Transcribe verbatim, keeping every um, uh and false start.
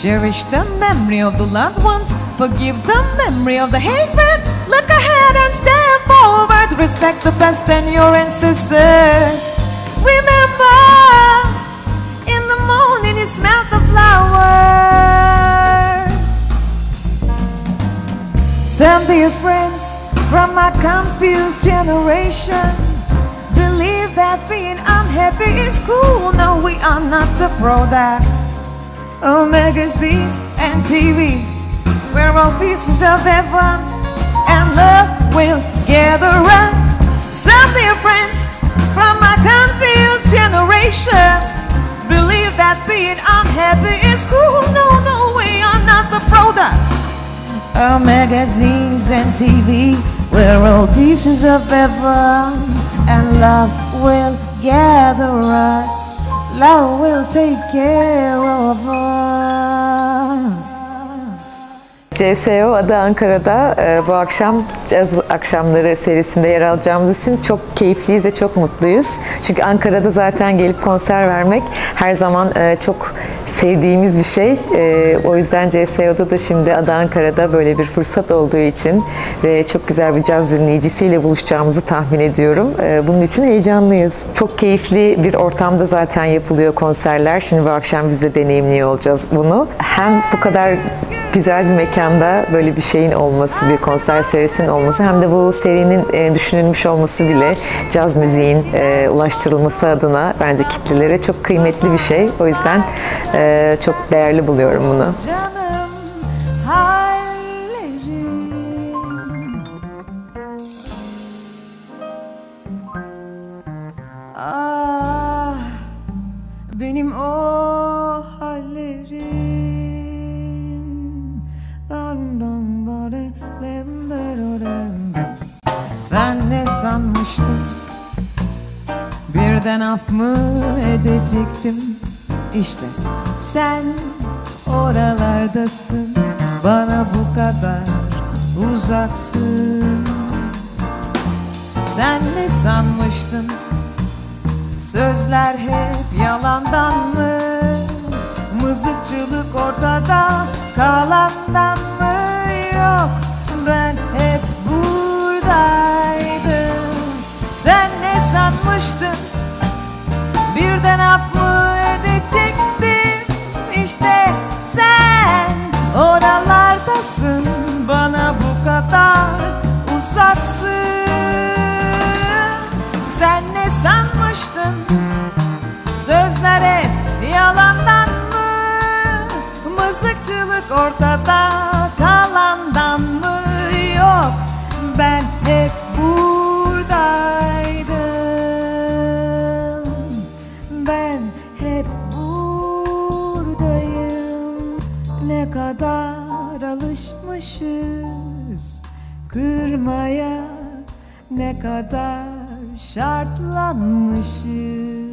Cherish the memory of the loved ones. Forgive the memory of the hatred. Look ahead and step forward. Respect the past and your ancestors. Remember, in the morning you smell the flowers. Some dear friends from my confused generation believe that being unhappy is cool. No, we are not the product of magazines and T V. We're all pieces of heaven, and love will gather us. Some dear friends from my confused generation believe that being unhappy is cool. No, no, we are not the product of magazines and T V. We're all pieces of heaven, and love will gather us. Love will take care of us. C S O Ada Ankara'da bu akşam Caz Akşamları serisinde yer alacağımız için çok keyifliyiz ve çok mutluyuz. Çünkü Ankara'da zaten gelip konser vermek her zaman çok sevdiğimiz bir şey. O yüzden C S O'da da şimdi Ada Ankara'da böyle bir fırsat olduğu için ve çok güzel bir caz dinleyicisiyle buluşacağımızı tahmin ediyorum. Bunun için heyecanlıyız. Çok keyifli bir ortamda zaten yapılıyor konserler. Şimdi bu akşam biz de deneyimliyor olacağız bunu. Hem bu kadar güzel bir mekanda böyle bir şeyin olması, bir konser serisinin olması, hem de bu serinin e, düşünülmüş olması bile caz müziğin e, ulaştırılması adına bence kitlelere çok kıymetli bir şey. O yüzden e, çok değerli buluyorum bunu. Ah, benim o hallerim. Sen ne sanmıştın? Birden af mı edecektim? İşte sen oralardasın, bana bu kadar uzaksın. Sen ne sanmıştın? Sözler hep yalandan mı? Mızıkçılık ortada kalandan mı? Yok, ben hep buradaydım. Sen ne sanmıştın? Birden af mı edecektim? İşte sen oralardasın, bana bu kadar uzaksın. Sen ne sanmıştın? Sözler hep yalandan mı? Mızıkçılık ortada kalandan mı? Yok, ben hep buradaydım. Ben hep buradayım. Ne kadar alışmışız kırmaya, ne kadar şartlanmışız.